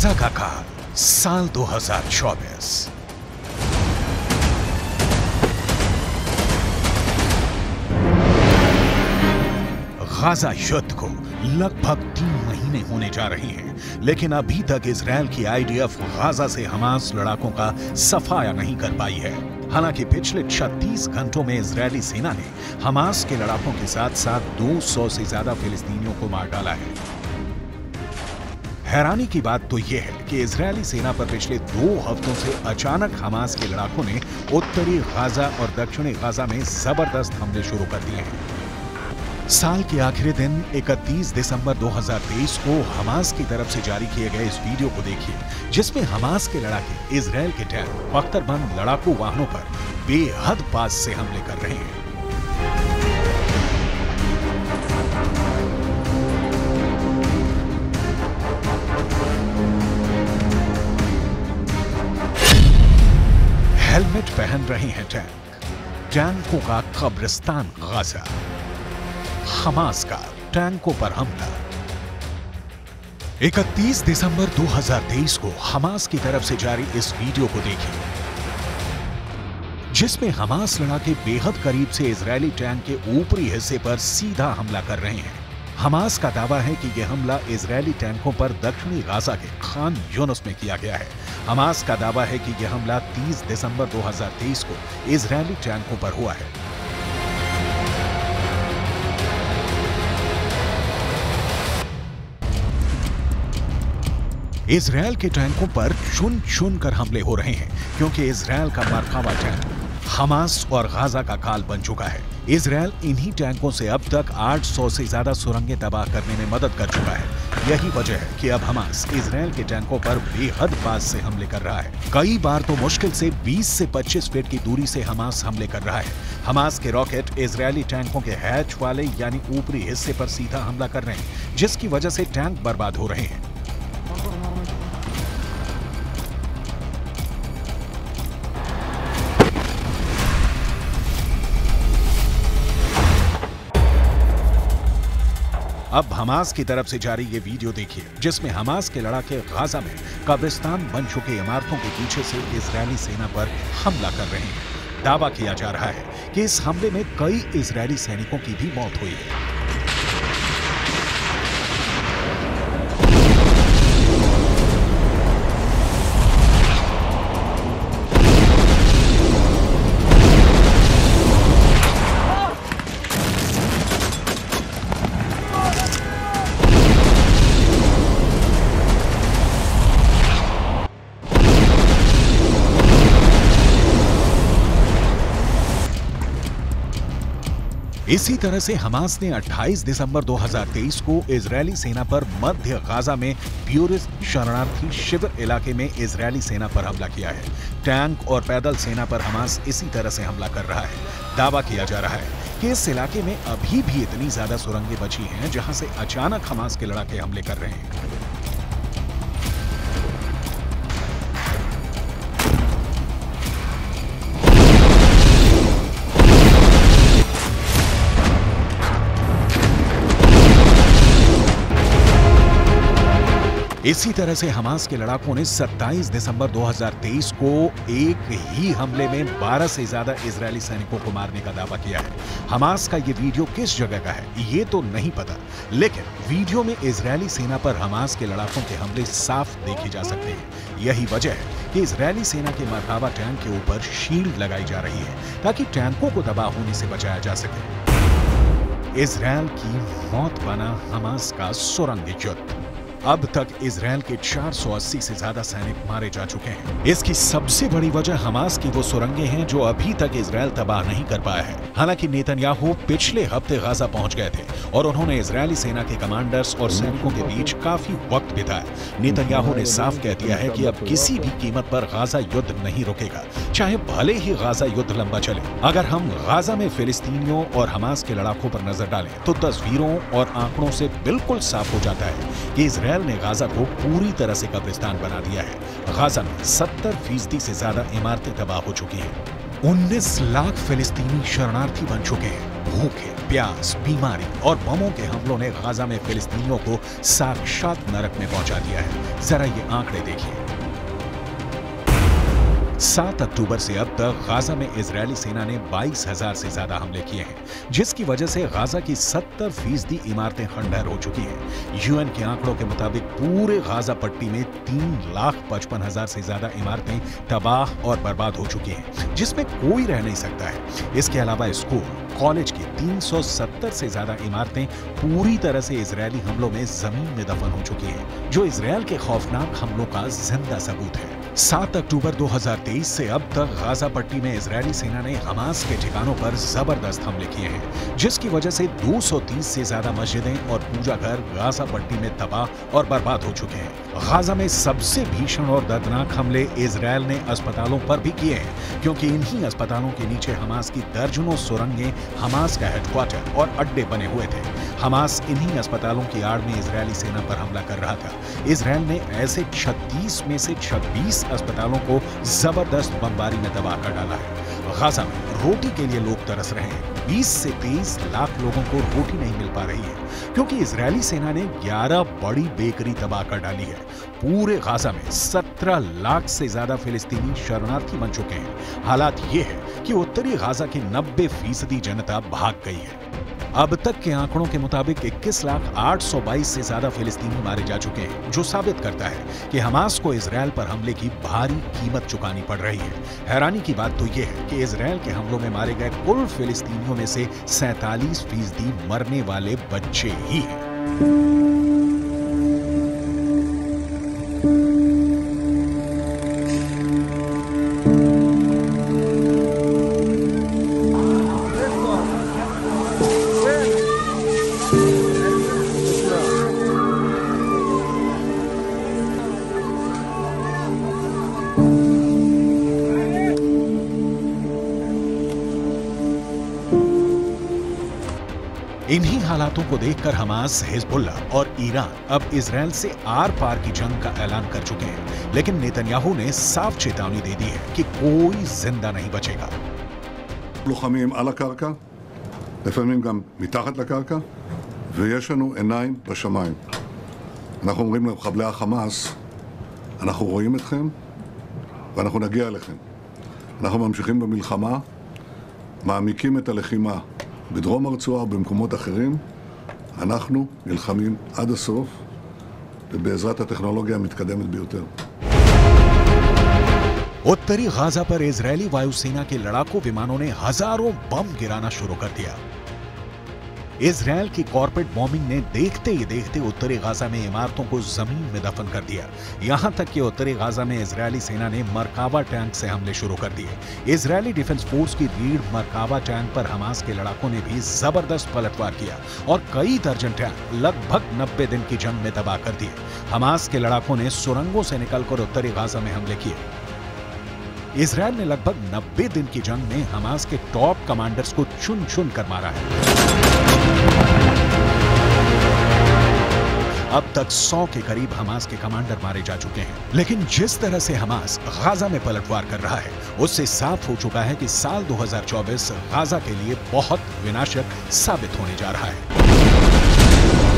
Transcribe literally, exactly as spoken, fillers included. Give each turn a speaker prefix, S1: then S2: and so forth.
S1: Gaza का काल साल दो हज़ार चौबीस। गाजा युद्ध को लगभग तीन महीने होने जा रहे हैं, लेकिन अभी तक इजरायल की आईडीएफ गाजा से हमास लड़ाकों का सफाया नहीं कर पाई है। हालांकि पिछले छत्तीस घंटों में इजरायली सेना ने हमास के लड़ाकों के साथ साथ दो सौ से ज्यादा फिलिस्तीनियों को मार डाला है। हैरानी की बात तो यह है कि इजरायली सेना पर पिछले दो हफ्तों से अचानक हमास के लड़ाकों ने उत्तरी गाजा और दक्षिणी गाजा में जबरदस्त हमले शुरू कर दिए हैं। साल के आखिरी दिन इकतीस दिसंबर दो हज़ार तेईस को हमास की तरफ से जारी किए गए इस वीडियो को देखिए, जिसमें हमास के लड़ाके इजरायल के टैंक बख्तरबंद लड़ाकू वाहनों पर बेहद पास से हमले कर रहे हैं। हेलमेट पहन रहे हैं टैंक, टैंकों का कब्रिस्तान गाजा, हमास का टैंकों पर हमला। इकतीस दिसंबर दो हज़ार तेईस को हमास की तरफ से जारी इस वीडियो को देखिए, जिसमें हमास लड़ाके बेहद करीब से इजरायली टैंक के ऊपरी हिस्से पर सीधा हमला कर रहे हैं। हमास का दावा है कि यह हमला इजरायली टैंकों पर दक्षिणी गाजा के खान यूनुस में किया गया है। हमास का दावा है कि यह हमला तीस दिसंबर दो हज़ार तेईस को इजरायली टैंकों पर हुआ है। इजरायल के टैंकों पर चुन चुन कर हमले हो रहे हैं, क्योंकि इजरायल का मरकावा टैंक हमास और गाजा का काल बन चुका है। इजरायल इन्हीं टैंकों से अब तक आठ सौ से ज्यादा सुरंगें तबाह करने में मदद कर चुका है। यही वजह है कि अब हमास इजरायल के टैंकों पर बेहद पास से हमले कर रहा है। कई बार तो मुश्किल से बीस से पच्चीस फीट की दूरी से हमास हमले कर रहा है। हमास के रॉकेट इजरायली टैंकों के हैच वाले यानी ऊपरी हिस्से पर सीधा हमला कर रहे हैं, जिसकी वजह से टैंक बर्बाद हो रहे हैं। अब हमास की तरफ से जारी ये वीडियो देखिए, जिसमें हमास के लड़ाके गाजा में कब्रिस्तान बन चुके इमारतों के पीछे से इजरायली सेना पर हमला कर रहे हैं। दावा किया जा रहा है कि इस हमले में कई इजरायली सैनिकों की भी मौत हुई है। इसी तरह से हमास ने अट्ठाईस दिसंबर दो हज़ार तेईस को इजरायली सेना पर मध्य गाजा में ब्यूरिस शरणार्थी शिविर इलाके में इजरायली सेना पर हमला किया है। टैंक और पैदल सेना पर हमास इसी तरह से हमला कर रहा है। दावा किया जा रहा है कि इस इलाके में अभी भी इतनी ज्यादा सुरंगें बची हैं, जहां से अचानक हमास के लड़ाके हमले कर रहे हैं। इसी तरह से हमास के लड़ाकों ने सत्ताईस दिसंबर दो हज़ार तेईस को एक ही हमले में बारह से ज्यादा इजरायली सैनिकों को मारने का दावा किया है। हमास का ये वीडियो किस जगह का है ये तो नहीं पता, लेकिन वीडियो में इजरायली सेना पर हमास के लड़ाकों के हमले साफ देखे जा सकते हैं। यही वजह है कि इजरायली सेना के मरकावा टैंक के ऊपर शील्ड लगाई जा रही है, ताकि टैंकों को तबाह होने से बचाया जा सके। इजरायल की मौत बना हमास का सुरंग युद्ध। अब तक इजरायल के चार सौ अस्सी से ज्यादा सैनिक मारे जा चुके हैं। इसकी सबसे बड़ी वजह हमास की वो सुरंगें हैं जो अभी तक इजरायल तबाह नहीं कर पाया है। हालांकि नेतन्याहू पिछले हफ्ते गाजा पहुंच गए थे और उन्होंने इजरायली सेना के कमांडर्स और सैनिकों के बीच काफी वक्त बिताया। नेतन्याहू ने साफ कह दिया है कि अब किसी भी कीमत पर गाजा युद्ध नहीं रुकेगा, चाहे भले ही गाजा युद्ध लंबा चले। अगर हम गाजा में फिलिस्तीनियों और हमास के लड़ाकों पर नजर डालें तो तस्वीरों और आंकड़ों से बिल्कुल साफ हो जाता है कि इजरायल ने गाजा को पूरी तरह से कब्रिस्तान बना दिया है। गाजा में सत्तर फीसदी से ज्यादा इमारतें तबाह हो चुकी हैं। उन्नीस लाख फिलिस्तीनी शरणार्थी बन चुके हैं। भूखे, प्यास, बीमारी और बमों के हमलों ने गाजा में फिलिस्तीनियों को साक्षात नरक में पहुंचा दिया है। जरा ये आंकड़े देखिए। सात अक्टूबर से अब तक गाजा में इजरायली सेना ने बाईस हजार से ज्यादा हमले किए हैं, जिसकी वजह से गाजा की सत्तर फीसदी इमारतें खंडहर हो चुकी हैं। यूएन के आंकड़ों के मुताबिक पूरे गाजा पट्टी में तीन लाख पचपन हजार से ज्यादा इमारतें तबाह और बर्बाद हो चुकी हैं, जिसमें कोई रह नहीं सकता है। इसके अलावा स्कूल, कॉलेज की तीन सौ सत्तर से ज्यादा इमारतें पूरी तरह से इजरायली हमलों में जमीन में दफन हो चुकी हैं, जो इजरायल के खौफनाक हमलों का जिंदा सबूत है। सात अक्टूबर दो हज़ार तेईस से अब तक गाजा पट्टी में इजरायली सेना ने हमास के ठिकानों पर जबरदस्त हमले किए हैं, जिसकी वजह से दो सौ तीस से ज्यादा मस्जिदें और पूजा घर गाजा पट्टी में तबाह और बर्बाद हो चुके हैं। गाजा में सबसे भीषण और दर्दनाक हमले इजरायल ने अस्पतालों पर भी किए हैं, क्योंकि इन्हीं अस्पतालों के नीचे हमास की दर्जनों सुरंगें हमास का हेडक्वार्टर और अड्डे बने हुए थे। हमास इन्हीं अस्पतालों की आड़ में इजरायली सेना पर हमला कर रहा था। इजरायल ने ऐसे छत्तीस में से छब्बीस अस्पतालों को जबरदस्त बमबारी में तबाह कर डाला है। गाजा में रोटी के लिए लोग तरस रहे हैं। बीस से तेईस लाख लोगों को रोटी नहीं मिल पा रही है, क्योंकि इजरायली सेना ने ग्यारह बड़ी बेकरी तबाह कर डाली है। पूरे गाजा में सत्रह लाख से ज्यादा फिलिस्तीनी शरणार्थी बन चुके हैं। हालात ये है कि उत्तरी गाजा की नब्बे फीसदी जनता भाग गई है। अब तक के आंकड़ों के मुताबिक इक्कीस लाख आठ सौ बाईस से ज्यादा फिलिस्तीनी मारे जा चुके हैं, जो साबित करता है कि हमास को इजरायल पर हमले की भारी कीमत चुकानी पड़ रही है। हैरानी की बात तो यह है कि इजरायल के हमलों में मारे गए कुल फिलिस्तीनियों में से सैंतालीस फीसदी मरने वाले बच्चे ही हैं। इन्हीं हालातों को देखकर हमास, हिजबुल्लाह और ईरान अब इजरायल से आर पार की जंग का ऐलान कर चुके हैं, लेकिन नेतन्याहू ने साफ चेतावनी दे दी है कि कोई जिंदा नहीं बचेगा।
S2: לוחמים על הקרקע, לפעמים גם מתחת לקרקע, ויש לנו עיניים בשמיים. אנחנו אומרים למחבלי החמאס, אנחנו רואים אתכם ואנחנו נגיע אליכם. אנחנו ממשיכים במלחמה, מעמיקים את הלחימה. בדרום הרצועה ובמקומות אחרים, אנחנו נלחמים עד הסוף, ובעזרת הטכנולוגיה המתקדמת ביותר.
S1: उत्तरी गाजा पर इजरायली वायुसेना के लड़ाकू विमानों ने हजारों बम गिराना शुरू कर दिया। इजरायल की कॉर्पोरेट बॉम्बिंग ने देखते ही देखते उत्तरी गाजा में इमारतों को जमीन में दफन कर दिया। यहां तक कि उत्तरी गाजा में इजरायली सेना ने मरकावा टैंक से हमले शुरू कर दिए। इजरायली डिफेंस फोर्स की रीढ़ मरकावा टैंक पर हमास के लड़ाकों ने भी जबरदस्त पलटवार किया और कई दर्जन टैंक लगभग नब्बे दिन की जंग में तबाह कर दिए। हमास के लड़ाकों ने सुरंगों से निकलकर उत्तरी गाजा में हमले किए। इजरायल ने लगभग नब्बे दिन की जंग में हमास के टॉप कमांडर्स को चुन चुन कर मारा है। अब तक सौ के करीब हमास के कमांडर मारे जा चुके हैं। लेकिन जिस तरह से हमास गाजा में पलटवार कर रहा है, उससे साफ हो चुका है कि साल दो हज़ार चौबीस गाजा के लिए बहुत विनाशक साबित होने जा रहा है।